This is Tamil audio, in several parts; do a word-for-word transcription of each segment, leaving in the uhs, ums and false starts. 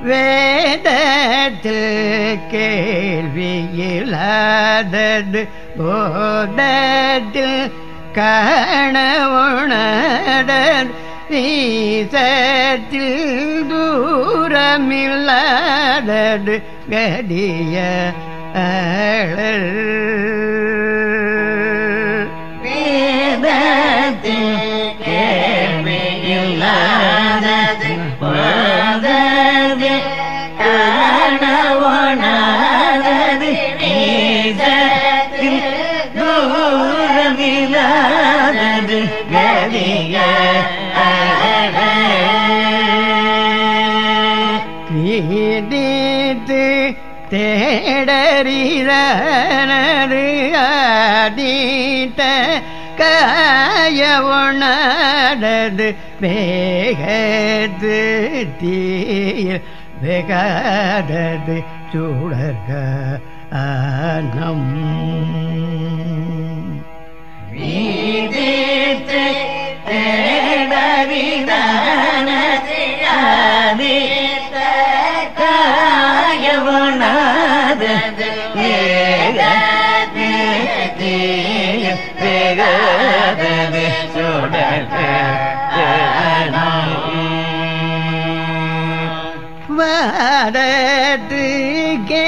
வேதத்தில் கேள்வியில்லாதது போதத்தில் காண உணர்தல் வீசத்தில் தூரமில்லாதது கதிய வேதத்தில் கேள்வியில்லாதது போதத்தில் காண உணர்தல் வீசத்தில் தூரமில்லாதது கதிய நீதித்து தேடறிதனது ஆதித்த காய உணர்தது வேகத்து தீர் வெகாதது சுடர்க ஆனம் நீதித்து தேடறிதனது ஆதித்த காய உணர்தது வேகத்து தீர் வெகாதது சுடர்க ஆனம் வாரத்துக்கே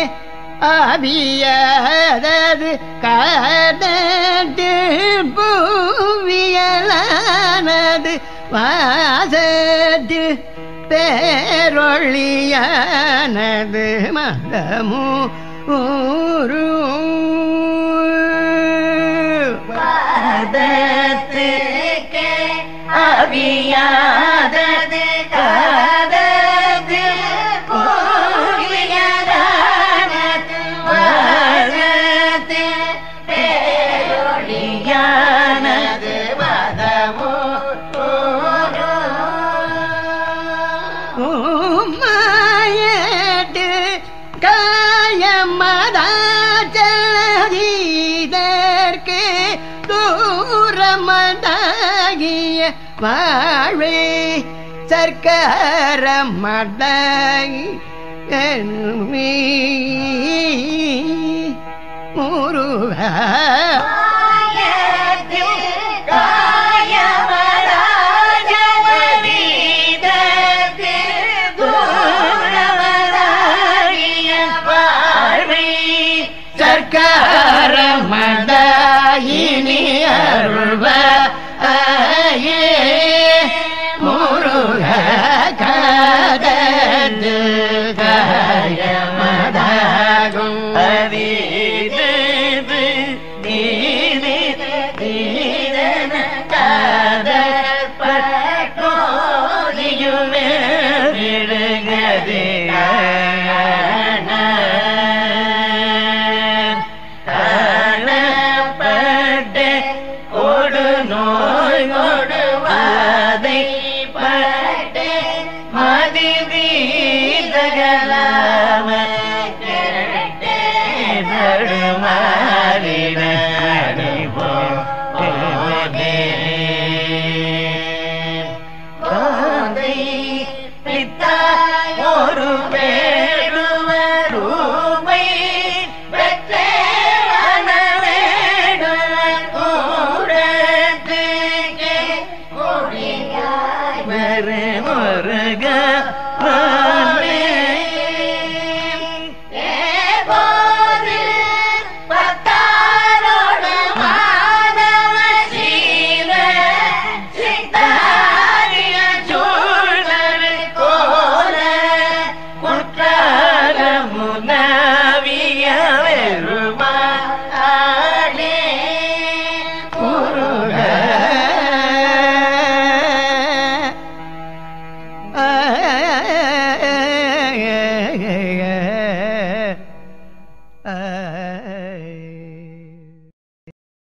ஆவியாதது காதத்து பூவியலானது வாசத்தில் பேரொழியானது மதமு ஊரு வாதத்துக்கே ஆவியாதது காதது பூவியலானது வாதத்து பேரொழியானது மதமு மாயட்டு காயமதாச்சலதீதற்கு தூரமதாகிய வாழே சர்க்காரமதாகி முருகா சர்க்காரமதாயினி அருள்வாயே முருக காதது காயமதாகும் அறிதது நீரிது நீரன காதற்போதியுமே விழுகதே காணப்பட்டு கொடு நோய் கொடுவாதை பட்டு மதி வீதகலாம நடுமாறின போதே கோதை பித்தா ஒரு வேடுவருமை பெற்றே வனவேடுவர் கூடத்துக்கே முடியாய் வர முருக